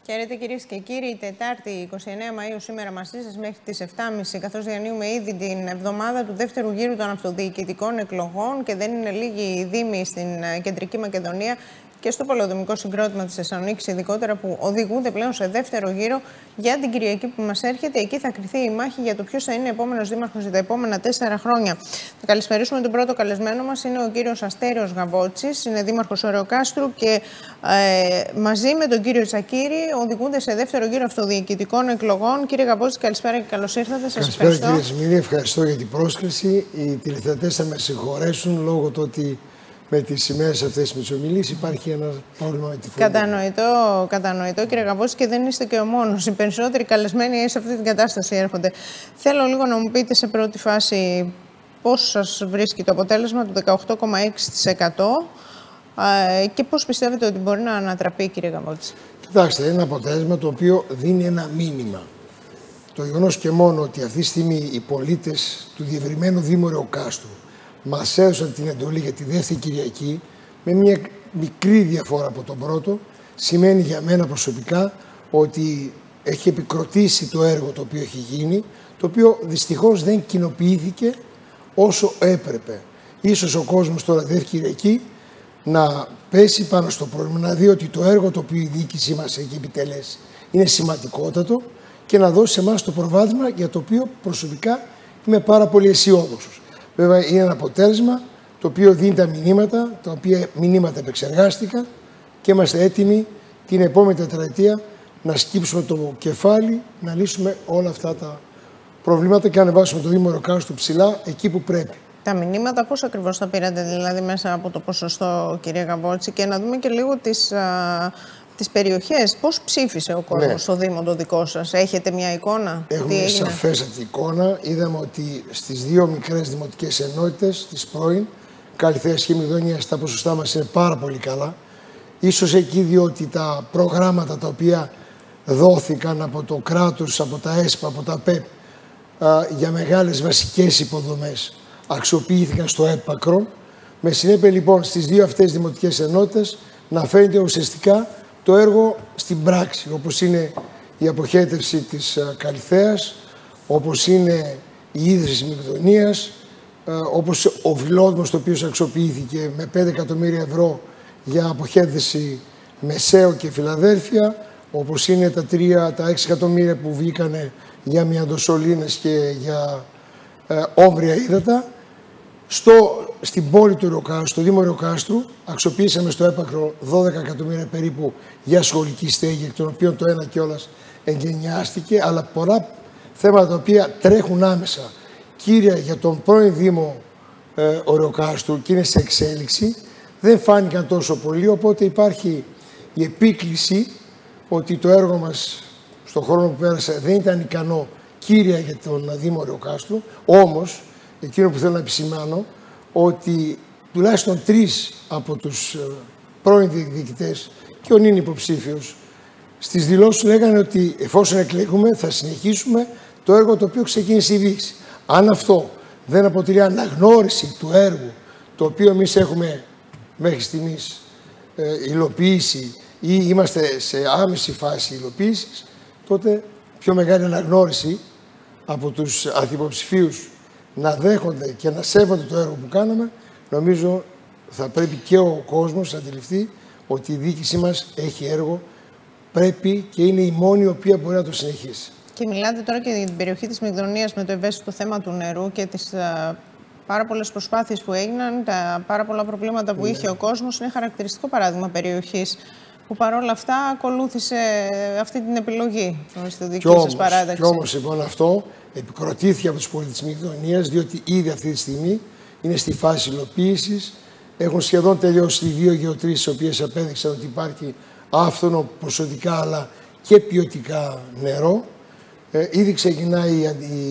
Χαίρετε κυρίες και κύριοι. Τετάρτη 29 Μαΐου σήμερα μαζί σας μέχρι τις 7.30, καθώς διανύουμε ήδη την εβδομάδα του δεύτερου γύρου των αυτοδιοικητικών εκλογών και δεν είναι λίγοι οι δήμοι στην Κεντρική Μακεδονία και στο πολεοδομικό συγκρότημα της Θεσσαλονίκης, ειδικότερα που οδηγούνται πλέον σε δεύτερο γύρο για την Κυριακή που μας έρχεται. Εκεί θα κριθεί η μάχη για το ποιος θα είναι επόμενος δήμαρχος για τα επόμενα 4 χρόνια. Θα καλησπερίσουμε τον πρώτο καλεσμένο μας, είναι ο κύριος Αστέριος Γαβότσης, είναι δήμαρχος Ωρεοκάστρου και μαζί με τον κύριο Τσακύρη οδηγούνται σε δεύτερο γύρο αυτοδιοικητικών εκλογών. Κύριε Γαβότση, καλησπέρα και καλώς ήρθατε. Σας ευχαριστώ. Καλησπέρα κύριε Σμήνη, ευχαριστώ για την πρόσκληση. Οι τηλεθεατές θα με συγχωρέσουν λόγω του ότι με τις σημαίες αυτές με τις ομιλίες υπάρχει ένα πρόβλημα με τη φωνή. Κατανοητό κύριε Γαβότση, και δεν είστε και ο μόνος. Οι περισσότεροι καλεσμένοι σε αυτή την κατάσταση έρχονται. Θέλω λίγο να μου πείτε σε πρώτη φάση πώς σας βρίσκει το αποτέλεσμα του 18,6% και πώς πιστεύετε ότι μπορεί να ανατραπεί, κύριε Γαβότση. Κοιτάξτε, είναι ένα αποτέλεσμα το οποίο δίνει ένα μήνυμα. Το γεγονός και μόνο ότι αυτή τη στιγμή οι πολίτες του διευρυμένου Δήμου Ωρεοκάστρου μας έδωσαν την εντολή για τη δεύτερη Κυριακή με μια μικρή διαφορά από τον πρώτο, σημαίνει για μένα προσωπικά ότι έχει επικροτήσει το έργο το οποίο έχει γίνει, το οποίο δυστυχώς δεν κοινοποιήθηκε όσο έπρεπε. Ίσως ο κόσμος τώρα δεύτερη Κυριακή να πέσει πάνω στο πρόβλημα, να δει ότι το έργο το οποίο η διοίκησή μας έχει επιτελέσει είναι σημαντικότατο και να δώσει σε εμάς το προβάδισμα για το οποίο προσωπικά είμαι πάρα πολύ αισιόδοξος. Βέβαια είναι ένα αποτέλεσμα το οποίο δίνει τα μηνύματα, τα οποία μηνύματα επεξεργάστηκα και είμαστε έτοιμοι την επόμενη τετραετία να σκύψουμε το κεφάλι, να λύσουμε όλα αυτά τα προβλήματα και να ανεβάσουμε το Δήμο Ωρεοκάστρου ψηλά εκεί που πρέπει. Τα μηνύματα πώς ακριβώς τα πήρατε δηλαδή μέσα από το ποσοστό, κύριε Γαβότση, και να δούμε και λίγο τις περιοχές. Πώς ψήφισε ο κόσμος στο Δήμο το δικό σας, έχετε μια εικόνα? Έχουμε σαφέστατη εικόνα. Είδαμε ότι στις δύο μικρές δημοτικές ενότητες της πρώην, Καλυθέας και Μυγδονίας, τα ποσοστά μας είναι πάρα πολύ καλά. Ίσως εκεί διότι τα προγράμματα τα οποία δόθηκαν από το κράτος, από τα ΕΣΠΑ, από τα ΠΕΠ για μεγάλες βασικές υποδομές αξιοποιήθηκαν στο έπακρο. Με συνέπεια λοιπόν στις δύο αυτές δημοτικές ενότητες να φαίνεται ουσιαστικά το έργο στην πράξη, όπως είναι η αποχέτευση της Καλυθέας, όπως είναι η ίδρυση της Μυγδονίας, όπως ο Βιλόδμος, το οποίο αξιοποιήθηκε με 5 εκατομμύρια ευρώ για αποχέτευση Μεσαίο και Φιλαδέλφια, όπως είναι τα 6 εκατομμύρια που βγήκανε για μιαντοσωλήνες και για όμβρια ύδατα. Στην πόλη του Ωρεοκάστρου, στο Δήμο Ωρεοκάστρου, αξιοποιήσαμε στο έπακρο 12 εκατομμύρια περίπου για σχολική στέγη, εκ των οποίων το ένα κιόλας εγκαινιάστηκε, αλλά πολλά θέματα τα οποία τρέχουν άμεσα, κύρια για τον πρώην Δήμο Ωρεοκάστρου και είναι σε εξέλιξη, δεν φάνηκαν τόσο πολύ, οπότε υπάρχει η επίκληση ότι το έργο μας στον χρόνο που πέρασε δεν ήταν ικανό κύρια για τον Δήμο Ωρεοκάστρου, όμως εκείνο που θέλω να επισημάνω, ότι τουλάχιστον 3 από τους πρώην διεκδικητές και ο νυν υποψήφιος στις δηλώσεις λέγανε ότι εφόσον εκλέγουμε θα συνεχίσουμε το έργο το οποίο ξεκίνησε η διοίκηση. Αν αυτό δεν αποτελεί αναγνώριση του έργου το οποίο εμείς έχουμε μέχρι στιγμής υλοποιήσει ή είμαστε σε άμεση φάση υλοποίησης, τότε πιο μεγάλη αναγνώριση από τους ανθυποψηφίους να δέχονται και να σέβονται το έργο που κάναμε, νομίζω θα πρέπει και ο κόσμος να αντιληφθεί ότι η διοίκησή μας έχει έργο, πρέπει και είναι η μόνη η οποία μπορεί να το συνεχίσει. Και μιλάτε τώρα και για την περιοχή της Μυγδονίας με το ευαίσθητο θέμα του νερού και τις πάρα πολλές προσπάθειες που έγιναν, τα πάρα πολλά προβλήματα που είχε ο κόσμος. Είναι χαρακτηριστικό παράδειγμα περιοχής που παρόλα αυτά ακολούθησε αυτή την επιλογή στη δική σας παράταξη. Κι όμως λοιπόν αυτό επικροτήθηκε από τους πολίτες της Μυγδονίας, διότι ήδη αυτή τη στιγμή είναι στη φάση υλοποίησης. Έχουν σχεδόν τελειώσει οι 2 γεωτρήσεις, οι οποίες απέδειξαν ότι υπάρχει άφθονο ποσοτικά αλλά και ποιοτικά νερό. Ήδη ξεκινάει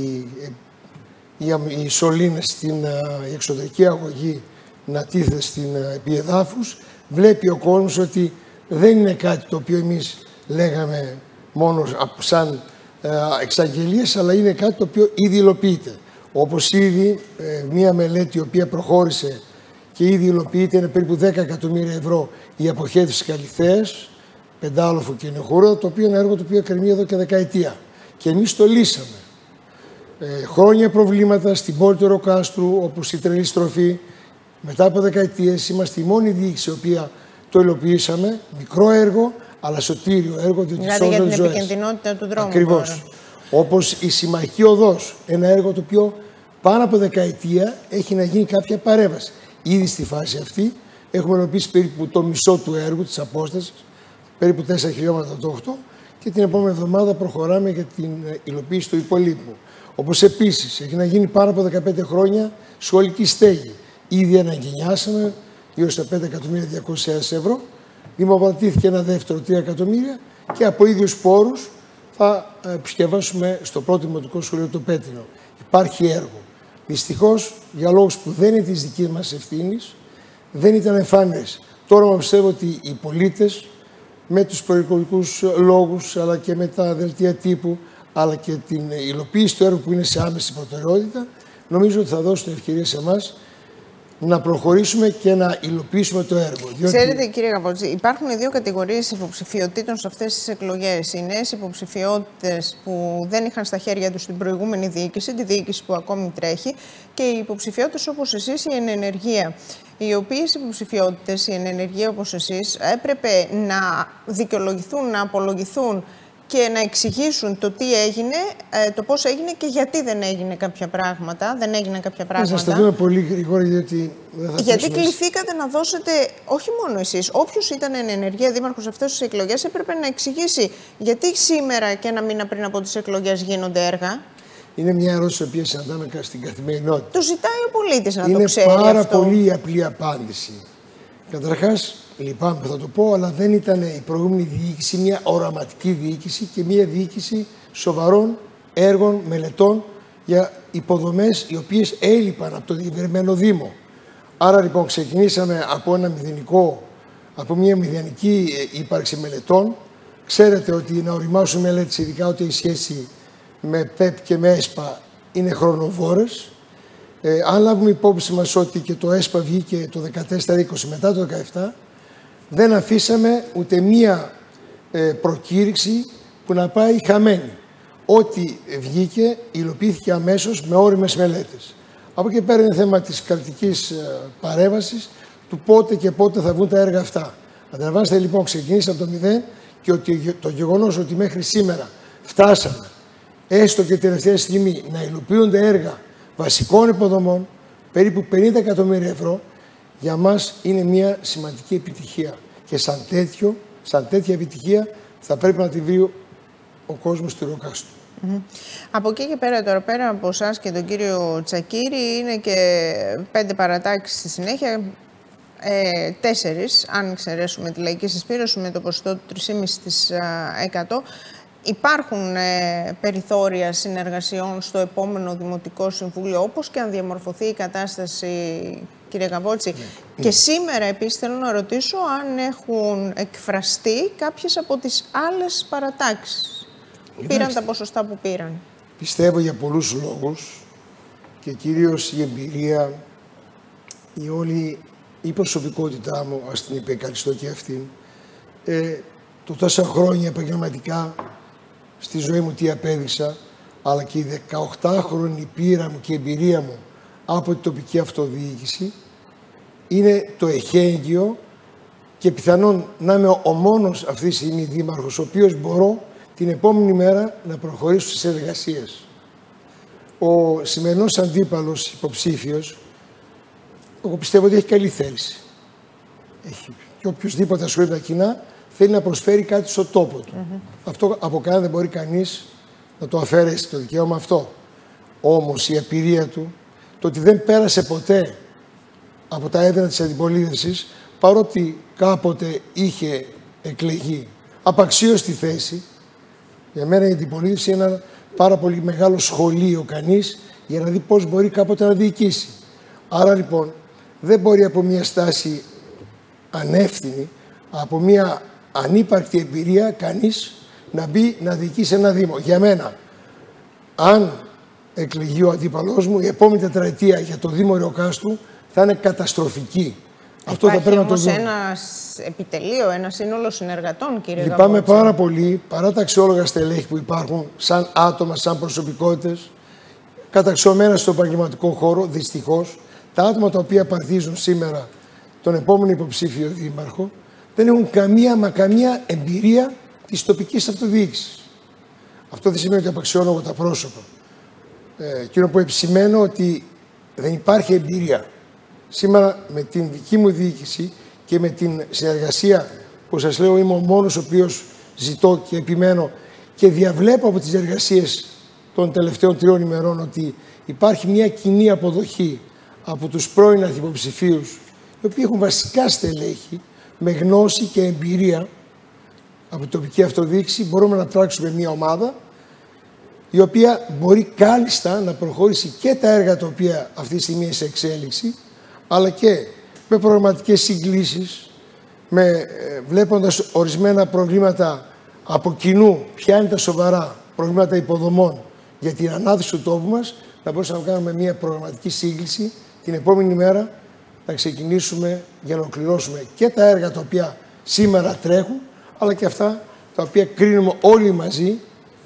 οι σωλήνες, η εξωτερική αγωγή να τίθεται στην επιεδάφους. Βλέπει ο κόσμος ότι δεν είναι κάτι το οποίο εμείς λέγαμε μόνο σαν εξαγγελίες, αλλά είναι κάτι το οποίο ήδη υλοποιείται. Όπως ήδη μία μελέτη η οποία προχώρησε και ήδη υλοποιείται, είναι περίπου 10 εκατομμύρια ευρώ η αποχέτευση Καλυθέας, πεντάλοφο και νεχούρα, το οποίο είναι έργο το οποίο εκκρεμεί εδώ και δεκαετία. Και εμείς το λύσαμε. Χρόνια προβλήματα στην πόλη του Εροκάστρου, όπως η τρελή στροφή. Μετά από δεκαετίες είμαστε η μόνη διοίκηση η οποία το υλοποιήσαμε. Μικρό έργο, αλλά σωτήριο έργο. Δηλαδή για την επικινδυνότητα του δρόμου. Ακριβώς. Όπως η Συμμαχική Οδός, ένα έργο το οποίο πάνω από δεκαετία έχει να γίνει κάποια παρέμβαση. Ήδη στη φάση αυτή έχουμε υλοποιήσει περίπου το μισό του έργου, της απόστασης, περίπου 4 χιλιόμετρα το 8, και την επόμενη εβδομάδα προχωράμε για την υλοποίηση του υπολείπου. Όπως επίσης έχει να γίνει πάνω από 15 χρόνια σχολική στέγη. Ήδη αναγκαινιάσαμε γύρω στα 5.200.000 ευρώ. Δημοπρατήθηκε ένα δεύτερο 3 εκατομμύρια και από ίδιους πόρους θα επισκευάσουμε στο πρώτο δημοτικό σχολείο το Πέτρινο. Υπάρχει έργο. Δυστυχώς, για λόγους που δεν είναι της δικής μας ευθύνης, δεν ήταν εμφανές. Τώρα πιστεύω ότι οι πολίτες, με τους προεκλογικούς λόγους, αλλά και με τα δελτία τύπου, αλλά και την υλοποίηση του έργου που είναι σε άμεση προτεραιότητα, νομίζω ότι θα δώσουν ευκαιρία σε εμάς να προχωρήσουμε και να υλοποιήσουμε το έργο. Ξέρετε, κύριε Γαβότζη, υπάρχουν δύο κατηγορίες υποψηφιωτήτων σε αυτές τις εκλογές. Οι νέες υποψηφιότητες που δεν είχαν στα χέρια τους την προηγούμενη διοίκηση, τη διοίκηση που ακόμη τρέχει, και οι υποψηφιότητες όπως εσείς, η ενενεργεία. Οι οποίες υποψηφιότητες, η ενενεργεία όπως εσείς, έπρεπε να δικαιολογηθούν, να απολογηθούν και να εξηγήσουν το τι έγινε, το πώς έγινε και γιατί δεν έγινε κάποια πράγματα. Δεν έγιναν κάποια πράγματα. Θα σας τα δούμε πολύ γρήγορα, γιατί κληθήκατε να δώσετε, όχι μόνο εσείς, όποιος ήταν εν ενεργεία δήμαρχος αυτές τις εκλογές έπρεπε να εξηγήσει γιατί σήμερα και ένα μήνα πριν από τις εκλογές γίνονται έργα. Είναι μια ερώτηση που συναντάμε στην καθημερινότητα. Το ζητάει ο πολίτης να το ξέρει. Είναι πάρα αυτό. πολύ απλή απάντηση. Καταρχάς, λυπάμαι που θα το πω, αλλά δεν ήταν η προηγούμενη διοίκηση μια οραματική διοίκηση και μια διοίκηση σοβαρών έργων, μελετών για υποδομές οι οποίες έλειπαν από το διευρυμένο Δήμο. Άρα λοιπόν ξεκινήσαμε από μια μηδενική ύπαρξη μελετών. Ξέρετε ότι να οριμάσουμε μελέτες, ειδικά ότι η σχέση με ΠΕΠ και με ΕΣΠΑ είναι χρονοβόρες. Αν λάβουμε υπόψη μας ότι και το ΕΣΠΑ βγήκε το 14-20 μετά το 17, δεν αφήσαμε ούτε μία προκήρυξη που να πάει χαμένη. Ό,τι βγήκε υλοποιήθηκε αμέσως με ώριμες μελέτες. Από εκεί πέρα είναι θέμα της κρατικής παρέμβασης, του πότε και πότε θα βγουν τα έργα αυτά. Αντιλαμβάνεστε λοιπόν, ξεκινήσαμε από το 0 και ότι το γεγονός ότι μέχρι σήμερα φτάσαμε έστω και τελευταία στιγμή να υλοποιούνται έργα βασικών υποδομών, περίπου 50 εκατομμύρια ευρώ, για μας είναι μια σημαντική επιτυχία. Και σαν τέτοια επιτυχία θα πρέπει να τη βρει ο κόσμος του Εροκάστρου. Από εκεί και πέρα, τώρα πέρα από εσάς και τον κύριο Τσακίρη, είναι και 5 παρατάξεις στη συνέχεια, 4, αν εξαιρέσουμε τη λαϊκή συσπήρωση με το ποσοστό του 3,5%. Υπάρχουν περιθώρια συνεργασιών στο επόμενο Δημοτικό Συμβούλιο, όπως και αν διαμορφωθεί η κατάσταση, κύριε Γαβότζη. Και σήμερα επίσης θέλω να ρωτήσω αν έχουν εκφραστεί κάποιες από τις άλλες παρατάξεις. Πήραν τα ποσοστά που πήραν. Πιστεύω για πολλούς λόγους και κυρίως η εμπειρία, η όλη η προσωπικότητά μου, ας την επικαλυστώ και αυτήν, το τόσα χρόνια επαγγελματικά στη ζωή μου τι απέδειξα, αλλά και η 18χρονη πείρα μου και η εμπειρία μου από την τοπική αυτοδιοίκηση, είναι το εχέγγυο και πιθανόν να είμαι ο μόνος αυτή τη στιγμή δήμαρχος, ο οποίος μπορώ την επόμενη μέρα να προχωρήσω στις εργασίες. Ο σημερινός αντίπαλος υποψήφιος, εγώ πιστεύω ότι έχει καλή θέληση. Και οποιοδήποτε ασχολείται με τα κοινά θέλει να προσφέρει κάτι στον τόπο του. Αυτό από κανένα δεν μπορεί κανείς να το αφαιρέσει το δικαίωμα αυτό. Όμως η απειρία του, το ότι δεν πέρασε ποτέ από τα έδρα της αντιπολίτευσης, παρότι κάποτε είχε εκλεγεί απαξίωστη θέση, για μένα η αντιπολίτευση είναι ένα πάρα πολύ μεγάλο σχολείο κανείς για να δει πώς μπορεί κάποτε να διοικήσει. Άρα λοιπόν δεν μπορεί από μια στάση ανεύθυνη, από μια ανύπαρκτη εμπειρία κανείς να μπει να διοικήσει ένα Δήμο. Για μένα, αν εκλεγεί ο αντίπαλός μου, η επόμενη τετραετία για το Δήμο Εροκάστρου θα είναι καταστροφική. Αυτό θα πρέπει να το δούμε. Ένα επιτελείο, ένα σύνολο συνεργατών, κύριε Γαβότση. Λυπάμαι πάρα πολύ, παρά τα αξιόλογα στελέχη που υπάρχουν, σαν άτομα, σαν προσωπικότητες, καταξιωμένα στον επαγγελματικό χώρο, δυστυχώς, τα άτομα τα οποία παρτίζουν σήμερα τον επόμενο υποψήφιο δήμαρχο, δεν έχουν καμία εμπειρία της τοπικής αυτοδιοίκησης. Αυτό δεν σημαίνει ότι απαξιώνω τα πρόσωπα. Εκείνο που επισημαίνω ότι δεν υπάρχει εμπειρία. Σήμερα με την δική μου διοίκηση και με την συνεργασία που σας λέω είμαι ο μόνος ο οποίος ζητώ και επιμένω και διαβλέπω από τις εργασίες των τελευταίων 3 ημερών ότι υπάρχει μια κοινή αποδοχή από τους πρώην αρχιποψηφίους οι οποίοι έχουν βασικά στελέχη με γνώση και εμπειρία από την τοπική αυτοδιοίκηση. Μπορούμε να πράξουμε μια ομάδα η οποία μπορεί κάλλιστα να προχωρήσει και τα έργα τα οποία αυτή τη στιγμή είναι σε εξέλιξη, αλλά και με προγραμματικές συγκλήσεις, βλέποντας ορισμένα προβλήματα από κοινού, ποια είναι τα σοβαρά προβλήματα υποδομών για την ανάδυση του τόπου μας, να μπορούσαμε να κάνουμε μια προγραμματική σύγκληση την επόμενη μέρα να ξεκινήσουμε για να ολοκληρώσουμε και τα έργα τα οποία σήμερα τρέχουν, αλλά και αυτά τα οποία κρίνουμε όλοι μαζί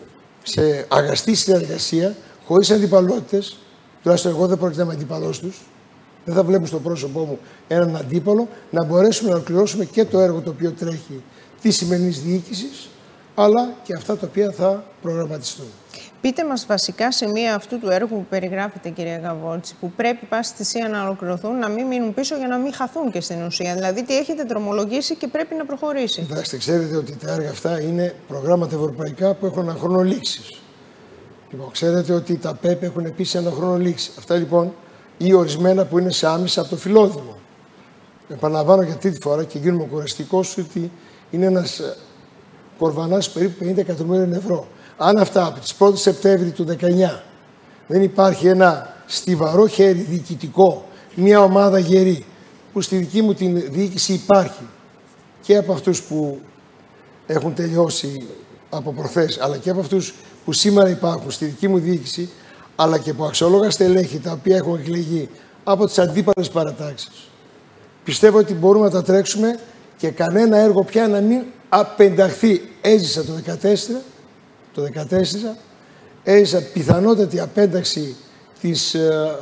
σε αγαστή συνεργασία, χωρίς αντιπαλότητες. Τουλάχιστον εγώ δεν πρόκειται να είμαι αντίπαλός τους. Δεν θα βλέπουν στο πρόσωπό μου έναν αντίπαλο, να μπορέσουμε να ολοκληρώσουμε και το έργο το οποίο τρέχει της σημερινής διοίκησης, αλλά και αυτά τα οποία θα προγραμματιστούν. Πείτε μας βασικά σημεία αυτού του έργου που περιγράφετε, κύριε Γαβότση, που πρέπει πάση θυσία να ολοκληρωθούν, να μην μείνουν πίσω για να μην χαθούν και στην ουσία. Δηλαδή, τι έχετε δρομολογήσει και πρέπει να προχωρήσει. Κοιτάξτε, ξέρετε ότι τα έργα αυτά είναι προγράμματα ευρωπαϊκά που έχουν ένα χρόνο λήξης. Λοιπόν, ξέρετε ότι τα ΠΕΠ έχουν επίσης ένα χρόνο λήξης. Αυτά λοιπόν ή ορισμένα που είναι σε άμεσα από το φιλόδημο. Επαναλαμβάνω για τρίτη φορά και γίνομαι κουραστικός ότι είναι ένας κορβανάς περίπου 50 εκατομμύριων ευρώ. Αν αυτά από τις 1 Σεπτέμβρη του 19 δεν υπάρχει ένα στιβαρό χέρι διοικητικό, μια ομάδα γερή, που στη δική μου την διοίκηση υπάρχει και από αυτούς που έχουν τελειώσει από προχθές, αλλά και από αυτούς που σήμερα υπάρχουν στη δική μου διοίκηση, αλλά και από αξιόλογα στελέχη τα οποία έχουν εκλεγεί από τις αντίπαλες παρατάξεις. Πιστεύω ότι μπορούμε να τα τρέξουμε και κανένα έργο πια να μην απενταχθεί. Έζησα το 2014, έζησα πιθανότατη απένταξη της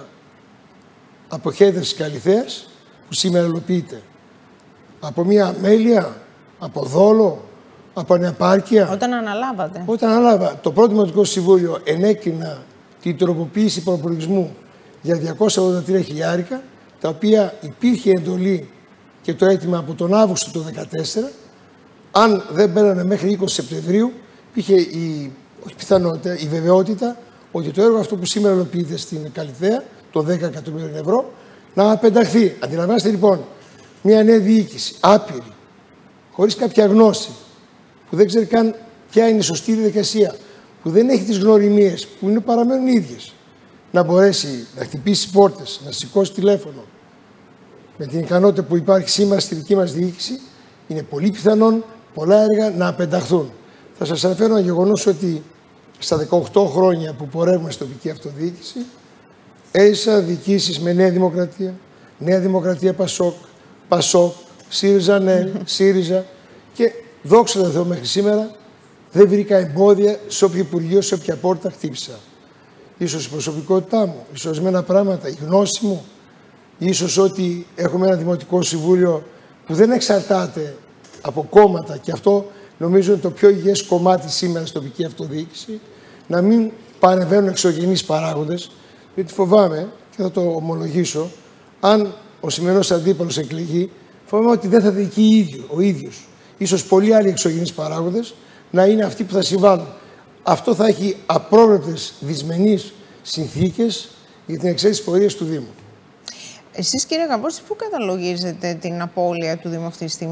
αποχέτευσης Καλιθέας, που σήμερα υλοποιείται. Από μια αμέλεια, από δόλο, από ανεπάρκεια. Όταν αναλάβατε. Όταν ανάλαβα, το πρώτο Δημοτικό Συμβούλιο ενέκρινα την τροποποίηση προπολογισμού για 283 χιλιάρικα, τα οποία υπήρχε εντολή και το αίτημα από τον Αύγουστο του 2014. Αν δεν μπαίνανε μέχρι 20 Σεπτεμβρίου, υπήρχε η βεβαιότητα ότι το έργο αυτό που σήμερα υλοποιείται στην Καλιθέα, το 10 εκατομμύριων ευρώ, να απενταχθεί. Αντιλαμβάνεστε λοιπόν μια νέα διοίκηση, άπειρη, χωρίς κάποια γνώση, που δεν ξέρει καν ποια είναι η σωστή διαδικασία, που δεν έχει τις γνωριμίες, που παραμένουν ίδιες, να μπορέσει να χτυπήσει πόρτες, να σηκώσει τηλέφωνο. Με την ικανότητα που υπάρχει σήμερα στη δική μας διοίκηση, είναι πολύ πιθανόν πολλά έργα να απενταχθούν. Θα σας αναφέρω ένα γεγονός ότι στα 18 χρόνια που πορεύουμε στην τοπική αυτοδιοίκηση, έζησα διοικήσεις με Νέα Δημοκρατία, Νέα Δημοκρατία Πασόκ, ΣΥΡΙΖΑ ΝΕΛ, ΣΥΡΙΖΑ και δόξα τω Θεώ μέχρι σήμερα δεν βρήκα εμπόδια σε όποιο υπουργείο, σε όποια πόρτα χτύπησα. Ίσως η προσωπικότητά μου, ίσως ορισμένα πράγματα, η γνώση μου, ίσως ότι έχουμε ένα Δημοτικό Συμβούλιο που δεν εξαρτάται από κόμματα και αυτό νομίζω είναι το πιο υγιές κομμάτι σήμερα στην τοπική αυτοδιοίκηση, να μην παρεμβαίνουν εξωγενείς παράγοντες, γιατί φοβάμαι και θα το ομολογήσω, αν ο σημερινός αντίπαλος εκλεγεί, φοβάμαι ότι δεν θα διοικεί ο ίδιος. Ίσως πολλοί άλλοι εξωγενείς παράγοντες να είναι αυτοί που θα συμβάλλουν. Αυτό θα έχει απρόβλεπτες δυσμενείς συνθήκες για την εξέλιξη της πορείας του Δήμου. Εσείς, κύριε Γαβότση, πού καταλογίζετε την απώλεια του Δήμου αυτή τη στιγμή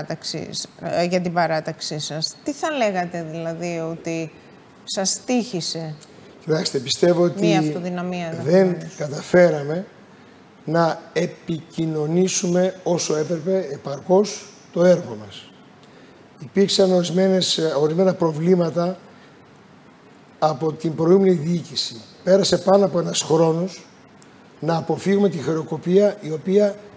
για την παράταξή σας? Τι θα λέγατε δηλαδή ότι σας τύχησε? Κοιτάξτε, πιστεύω ότι δεν καταφέραμε να επικοινωνήσουμε όσο έπρεπε επαρκώς το έργο μας. Υπήρξαν ορισμένα προβλήματα από την προηγούμενη διοίκηση. Πέρασε πάνω από ένας χρόνος να αποφύγουμε τη χρεοκοπία η οποία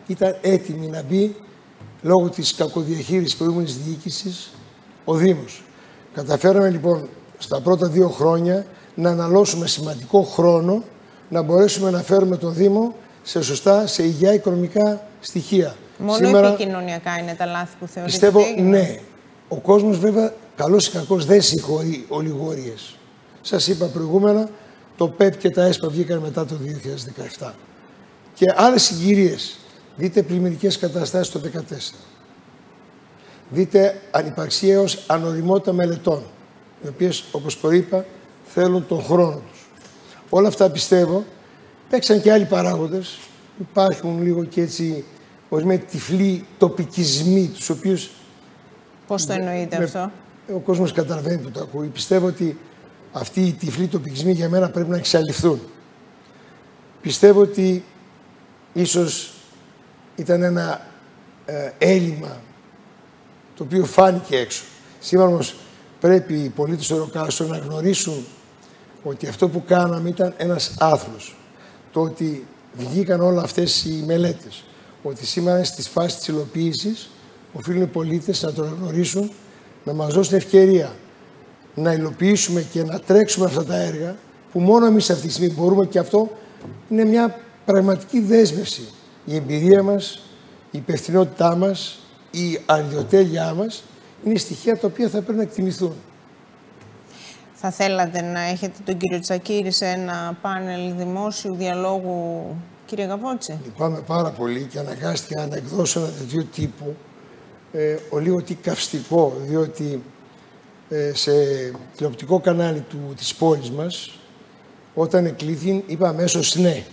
ήταν έτοιμη να μπει λόγω της κακοδιαχείρισης προηγούμενης διοίκησης ο Δήμος. Καταφέραμε λοιπόν στα πρώτα 2 χρόνια να αναλώσουμε σημαντικό χρόνο να μπορέσουμε να φέρουμε τον Δήμο σε υγιή οικονομικά στοιχεία. Μόνο σήμερα, επικοινωνιακά είναι τα λάθη που θεωρείτε? Πιστεύω, ναι. Ο κόσμος βέβαια, καλώς ή κακώς, δεν συγχωρεί ολιγορίες. Σας είπα προηγούμενα, το ΠΕΠ και τα ΕΣΠΑ βγήκαν μετά το 2017. Και άλλες συγκυρίες. Δείτε πλημμυρικές καταστάσεις το 2014. Δείτε ανυπαρξία έως ανοριμότητα μελετών, οι οποίες, όπως το είπα, θέλουν τον χρόνο τους. Όλα αυτά πιστεύω, παίξαν και άλλοι παράγοντες. Υπάρχουν λίγο και έτσι ορισμένοι τυφλοί τοπικισμοί, τους οποίους... Πώς το εννοείτε αυτό? Ο κόσμος καταλαβαίνει που το ακούει. Πιστεύω ότι αυτοί οι τυφλοί τοπικισμοί για μένα πρέπει να εξαλειφθούν. Πιστεύω ότι ίσως ήταν ένα έλλειμμα το οποίο φάνηκε έξω. Σήμερα όμως πρέπει οι πολίτες του Ροκάσου να γνωρίσουν ότι αυτό που κάναμε ήταν ένας άθλος. Το ότι βγήκαν όλα αυτές οι μελέτες, ότι σήμερα στις φάσεις της υλοποίησης οφείλουν οι πολίτες να το γνωρίσουν, να μας δώσουν ευκαιρία να υλοποιήσουμε και να τρέξουμε αυτά τα έργα που μόνο εμείς αυτή τη στιγμή μπορούμε, και αυτό είναι μια πραγματική δέσμευση. Η εμπειρία μας, η υπευθυνότητά μας, η αλληλοτέλειά μας είναι στοιχεία τα οποία θα πρέπει να εκτιμηθούν. Θα θέλατε να έχετε τον κύριο Τσακίρη σε ένα πάνελ δημόσιου διαλόγου, κύριε Γαβότση? Λυπάμαι πάρα πολύ και αναγκάστηκα να εκδώσω ένα τέτοιο τύπου, λίγο τι καυστικό, διότι σε τηλεοπτικό κανάλι της πόλης μας, όταν εκλήθη, είπα αμέσως ναι.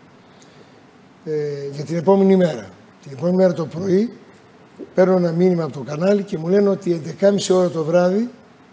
Για την επόμενη μέρα. Την επόμενη μέρα το πρωί παίρνω ένα μήνυμα από το κανάλι και μου λένε ότι 11.30 ώρα το βράδυ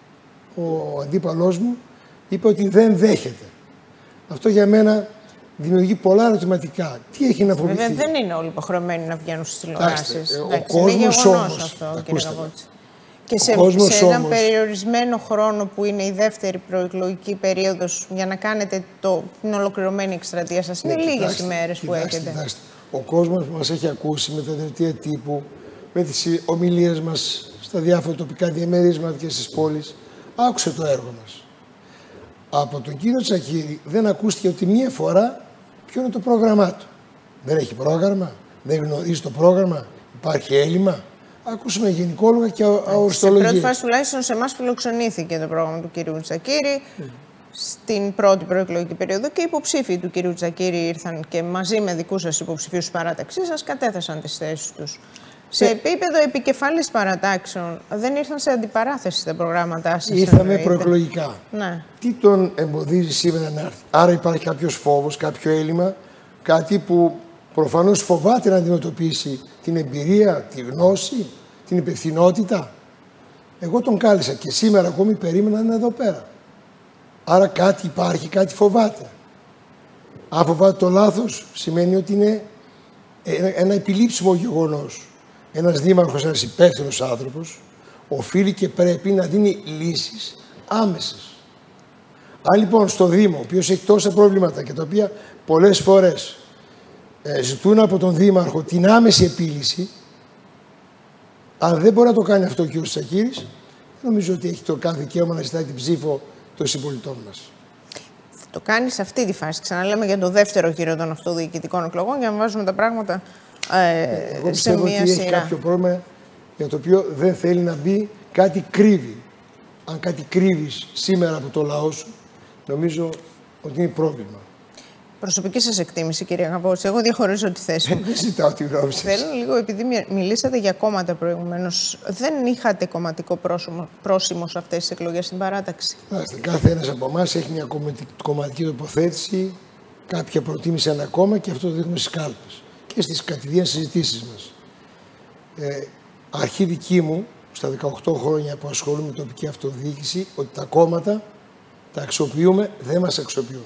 ο αντίπαλός μου είπε ότι δεν δέχεται. Αυτό για μένα δημιουργεί πολλά ερωτηματικά. Τι έχει να φοβηθεί? Βέβαια δεν είναι όλοι υποχρεωμένοι να βγαίνουν στις τηλεοράσεις. Ο κόσμος όμως, αυτό, κύριε Γαβότση. Και σε έναν περιορισμένο χρόνο που είναι η δεύτερη προεκλογική περίοδος για να κάνετε την ολοκληρωμένη εκστρατεία σας, είναι λίγες ημέρες που έχετε. Ο κόσμος μας έχει ακούσει με τα δελτία τύπου, με τις ομιλίες μας στα διάφορα τοπικά διαμερίσματα και στις πόλεις. Άκουσε το έργο μας. Από τον κύριο Τσακίρη δεν ακούστηκε ότι μία φορά ποιο είναι το πρόγραμμά του. Δεν έχει πρόγραμμα, δεν γνωρίζει το πρόγραμμα, υπάρχει έλλειμμα. Ακούσαμε γενικόλογα και αοριστολογία. Σε πρώτη φάση τουλάχιστον σε εμάς φιλοξενήθηκε το πρόγραμμα του κυρίου Τσακίρη στην πρώτη προεκλογική περίοδο και οι υποψήφοι του κυρίου Τσακίρη ήρθαν και μαζί με δικούς σας υποψηφίους της παράταξής σας κατέθεσαν τις θέσεις τους. Σε επίπεδο επικεφάλης παρατάξεων δεν ήρθαν σε αντιπαράθεση τα προγράμματά σας? Ήρθαμε προεκλογικά. Ναι. Τι τον εμποδίζει σήμερα να έρθει? Άρα υπάρχει κάποιος φόβος, κάποιο έλλειμμα, κάτι που προφανώς φοβάται να αντιμετωπίσει την εμπειρία, τη γνώση, την υπευθυνότητα. Εγώ τον κάλεσα και σήμερα ακόμη περίμενα να είναι εδώ πέρα. Άρα κάτι υπάρχει, κάτι φοβάται. Αν φοβάται το λάθος, σημαίνει ότι είναι ένα επιλήψιμο γεγονός. Ένας δήμαρχος, ένας υπεύθυνος άνθρωπος, οφείλει και πρέπει να δίνει λύσεις άμεσες. Αν λοιπόν στο Δήμο, ο οποίος έχει τόσα προβλήματα και τα οποία πολλές φορές ζητούν από τον Δήμαρχο την άμεση επίλυση, αν δεν μπορεί να το κάνει αυτό ο κ. Τσακίρης, νομίζω ότι έχει το κάθε δικαίωμα να ζητάει την ψήφο των συμπολιτών μας. Θα το κάνει σε αυτή τη φάση. Ξαναλέμε για το δεύτερο γύρο των αυτοδιοικητικών εκλογών για να βάζουμε τα πράγματα εγώ σε μία ότι σειρά. Έχει κάποιο πρόβλημα για το οποίο δεν θέλει να μπει, κάτι κρύβει. Αν κάτι κρύβεις σήμερα από το λαό σου, νομίζω ότι είναι πρόβλημα. Προσωπική σας εκτίμηση, κυρία Γαβότση. Εγώ διαχωρίζω τη θέση μου. Δεν ζητάω τη γνώμη σας. Θέλω λίγο, επειδή μιλήσατε για κόμματα προηγουμένως, δεν είχατε κομματικό πρόσημο σε αυτές τις εκλογές στην παράταξη? Κάθε ένας από εμάς έχει μια κομματική τοποθέτηση, κάποια προτίμησε ένα κόμμα και αυτό το δείχνουμε στις κάλπες και στις κατηδίαν συζητήσεις μας. Αρχή δική μου, στα 18 χρόνια που ασχολούμαι με τοπική αυτοδιοίκηση, ότι τα κόμματα τα αξιοποιούμε, δεν μας αξιοποιούν.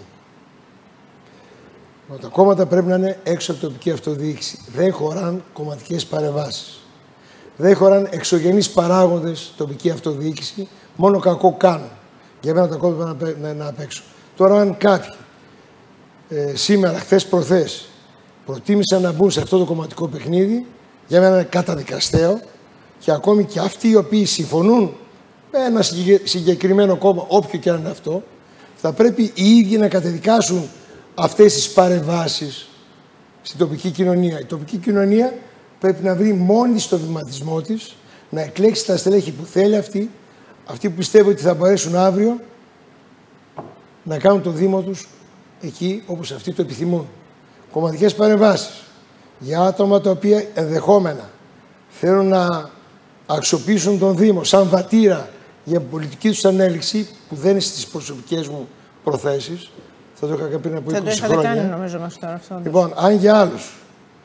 Τα κόμματα πρέπει να είναι έξω από τοπική αυτοδιοίκηση. Δεν χωράν κομματικές παρεμβάσεις. Δεν χωράν εξωγενείς παράγοντες τοπική αυτοδιοίκηση. Μόνο κακό κάνουν. Για μένα τα κόμματα πρέπει να είναι απ' έξω. Τώρα, αν κάποιοι σήμερα, χθες προχθές, προτίμησαν να μπουν σε αυτό το κομματικό παιχνίδι. Για μένα είναι καταδικαστέο και ακόμη και αυτοί οι οποίοι συμφωνούν με ένα συγκεκριμένο κόμμα, όποιο και αν είναι αυτό, θα πρέπει οι ίδιοι να καταδικάσουν αυτές τις παρεμβάσεις στην τοπική κοινωνία. Η τοπική κοινωνία πρέπει να βρει μόνη στο βηματισμό της, να εκλέξει τα στελέχη που θέλει αυτοί που πιστεύουν ότι θα μπορέσουν αύριο να κάνουν το Δήμο τους εκεί όπως αυτοί το επιθυμούν. Κομματικές παρεμβάσεις για άτομα τα οποία ενδεχόμενα θέλουν να αξιοποιήσουν τον Δήμο σαν βατήρα για πολιτική τους ανέλυξη, που δεν είναι στις προσωπικές μου προθέσεις. Θα το είχα πριν από 20 χρόνια. Θα το είχατε κάνει, νομίζω, μας τώρα αυτό. Λοιπόν, αν για άλλους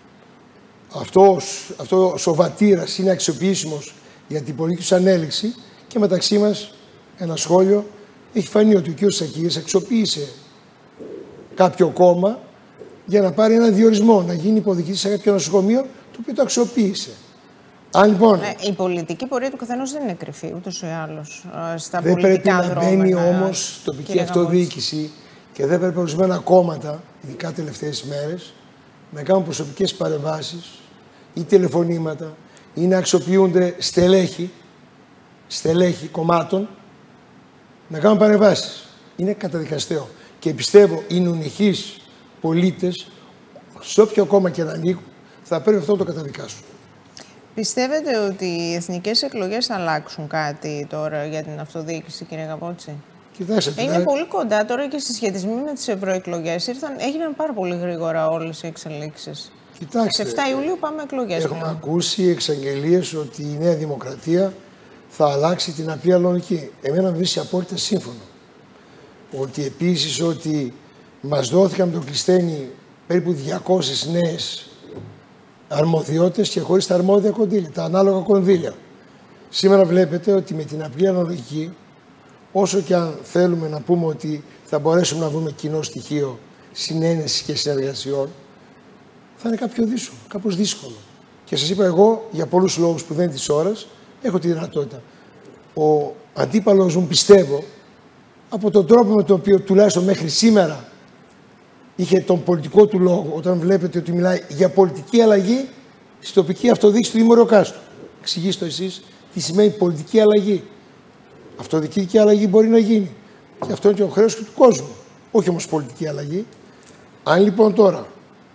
αυτός ο βατήρας είναι αξιοποιήσιμος για την πολιτική τους ανέλυξη, και μεταξύ μας ένα σχόλιο, έχει φανεί ότι ο κ. Σακύρης αξιοποίησε κάποιο κόμμα για να πάρει ένα διορισμό, να γίνει υποδικητής σε κάποιο νοσοκομείο, το οποίο το αξιοποίησε. Αν λοιπόν. Η πολιτική πορεία του καθενός δεν είναι κρυφή, ούτως ή άλλως. Στα δεν πολιτικά πρέπει να μπαίνει όμως τοπική αυτοδιοίκηση και δεν πρέπει ορισμένα κόμματα, ειδικά τελευταίες μέρες, να κάνουν προσωπικές παρεμβάσεις ή τηλεφωνήματα ή να αξιοποιούνται στελέχη κομμάτων να κάνουν παρεμβάσεις. Είναι καταδικαστέο. Και πιστεύω οι νουνηχείς πολίτες, σε όποιο κόμμα και να ανήκουν, θα πρέπει αυτό να το καταδικάσουν. Πιστεύετε ότι οι εθνικές εκλογές θα αλλάξουν κάτι τώρα για την αυτοδιοίκηση, κύριε Γαβότση? Κοιτάξτε, είναι πολύ κοντά τώρα και συσχετισμοί με τις ευρωεκλογές. Έγιναν πάρα πολύ γρήγορα όλες οι εξελίξεις. Κοιτάξτε, σε 7 Ιουλίου πάμε εκλογές. Έχουμε ακούσει εξαγγελίες ότι η Νέα Δημοκρατία θα αλλάξει την απλή λογική. Εμένα με βρίσκει απόλυτα σύμφωνο. Ότι επίσης ότι μας δόθηκαν με το Κλειστένι περίπου 200 νέες αρμοδιότητες και χωρίς τα αρμόδια κονδύλια, τα ανάλογα κονδύλια. Σήμερα βλέπετε ότι με την απλή αναλογική, όσο και αν θέλουμε να πούμε ότι θα μπορέσουμε να βρούμε κοινό στοιχείο συνένεσης και συνεργασιών, θα είναι κάπως δύσκολο. Και σας είπα εγώ, για πολλούς λόγους που δεν είναι της ώρας, έχω τη δυνατότητα. Ο αντίπαλος μου, πιστεύω, από τον τρόπο με τον οποίο τουλάχιστον μέχρι σήμερα είχε τον πολιτικό του λόγο, όταν βλέπετε ότι μιλάει για πολιτική αλλαγή στην τοπική αυτοδιοίκηση του Δήμου Ρεοκάστου. Εξηγήστε εσείς τι σημαίνει πολιτική αλλαγή. Αυτοδιοικητική αλλαγή μπορεί να γίνει. Και αυτό είναι και ο χρέος και του κόσμου. Όχι όμως πολιτική αλλαγή. Αν λοιπόν τώρα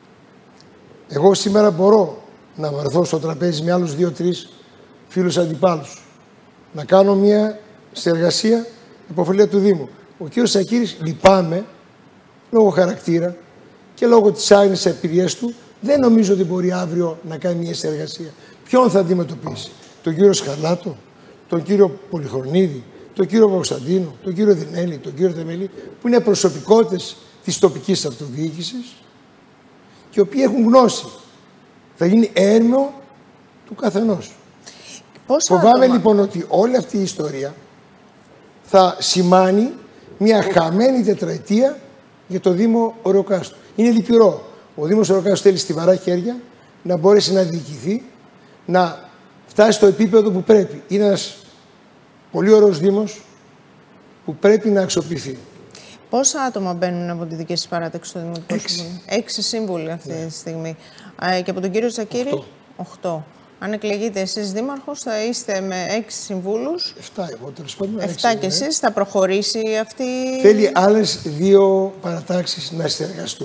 εγώ σήμερα μπορώ να βρεθώ στο τραπέζι με άλλους 2-3 φίλους αντιπάλους, να κάνω μια συνεργασία υποφελία του Δήμου. Ο κ. Σακύρης, λυπάμαι, λόγω χαρακτήρα και λόγω της άγνοιας επιδειές του, δεν νομίζω ότι μπορεί αύριο να κάνει μια συνεργασία. Ποιον θα αντιμετωπίσει? Τον κύριο Σκαρλάτο, τον κύριο Πολυχρονίδη, τον κύριο Παπακοσταντίνου, τον κύριο Δινέλη, τον κύριο Θεμελή, που είναι προσωπικότητες της τοπικής αυτοδιοίκησης και οι οποίοι έχουν γνώση. Θα γίνει έρμεο του καθενός. Φοβάμαι λοιπόν ότι όλη αυτή η ιστορία θα σημάνει μια χαμένη τετραετία για το Δήμο Ρεοκάστου. Είναι λυπηρό. Ο Δήμος Ρεοκάστου θέλει στιβαρά χέρια να μπορέσει να διοικηθεί, να φτάσει στο επίπεδο που πρέπει. Είναι ένας πολύ ωραίος Δήμος που πρέπει να αξιοποιηθεί. Πόσα άτομα μπαίνουν από τη δική σας παράταξη στο Δημοτικό Συμβούλιο? 6 σύμβουλοι αυτή τη στιγμή. Και από τον κύριο Σακύρη, 8. Αν εκλεγείτε εσείς δήμαρχος, θα είστε με 6 συμβούλους. 7 εγώ, τέλος πάντων. 7 και εσείς. Θα προχωρήσει αυτή. Θέλει άλλες 2 παρατάξεις να συνεργαστούν.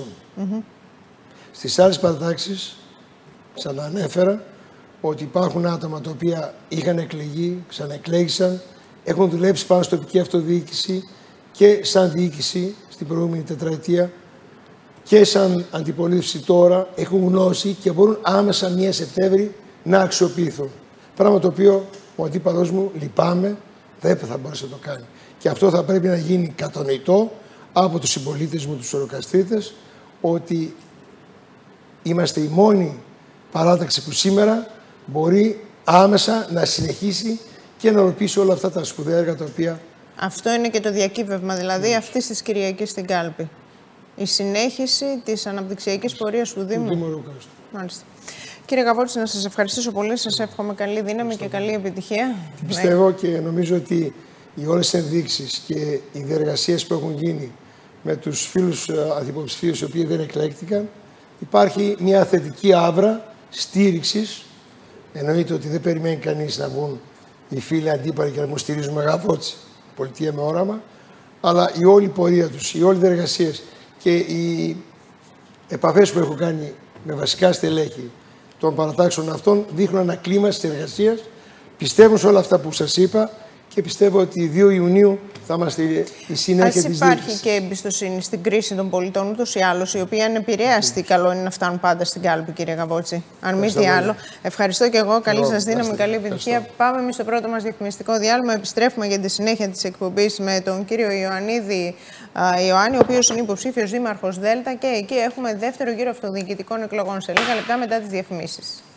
Στις άλλες παρατάξεις, ξαναανέφερα ότι υπάρχουν άτομα τα οποία είχαν εκλεγεί, ξαναεκλέγησαν, έχουν δουλέψει πάνω στην τοπική αυτοδιοίκηση και σαν διοίκηση στην προηγούμενη τετραετία και σαν αντιπολίτευση τώρα, έχουν γνώση και μπορούν άμεσα 1 Σεπτέμβρη να αξιοποιηθούν. Πράγμα το οποίο ο αντίπαλος μου, λυπάμαι, δεν θα μπορέσει να το κάνει. Και αυτό θα πρέπει να γίνει κατανοητό από τους συμπολίτες μου, τους Ρεοκαστρίτες, ότι είμαστε η μόνη παράταξη που σήμερα μπορεί άμεσα να συνεχίσει και να ολοποιήσει όλα αυτά τα σπουδαία έργα τα οποία... Αυτό είναι και το διακύβευμα, δηλαδή αυτής της Κυριακής στην Κάλπη. Η συνέχιση της αναπτυξιακής πορείας του Δήμου. Ρεοκάστου. Μάλιστα. Κύριε Γαβότση, να σας ευχαριστήσω πολύ. Σας εύχομαι καλή δύναμη και καλή επιτυχία. Πιστεύω και νομίζω ότι οι όλες οι ενδείξεις και οι διεργασίες που έχουν γίνει με τους φίλους αντιποψηφίους οι οποίοι δεν εκλέχτηκαν υπάρχει μια θετική άβρα στήριξης. Εννοείται ότι δεν περιμένει κανείς να βγουν οι φίλοι αντίπαλοι και να μου στηρίζουν με γαβότσι, πολιτεία με όραμα, αλλά η όλη πορεία τους, οι όλες οι εργασίες και οι επαφές που έχω κάνει με βασικά στελέχη των παρατάξεων αυτών δείχνουν ένα κλίμα της εργασίας, πιστεύουν σε όλα αυτά που σας είπα και πιστεύω ότι 2 Ιουνίου θα είμαστε η συνέχεια της διοίκησης. Υπάρχει και εμπιστοσύνη στην κρίση των πολιτών, ούτως ή άλλως, η οποία είναι επηρέαστη. Καλό είναι να φτάνουν πάντα στην κάλπη, κύριε Γαβότση. Αν μη τι άλλο. Ευχαριστώ και εγώ. Καλή σας δύναμη, καλή επιτυχία. Πάμε εμείς στο πρώτο μας διαφημιστικό διάλειμμα. Επιστρέφουμε για τη συνέχεια της εκπομπής με τον κύριο Ιωαννίδη Ιωάννη, ο οποίος είναι υποψήφιος δήμαρχος Δέλτα, και εκεί έχουμε δεύτερο γύρο αυτοδιοικητικών εκλογών σε λίγα λεπτά μετά τις διαφημίσεις.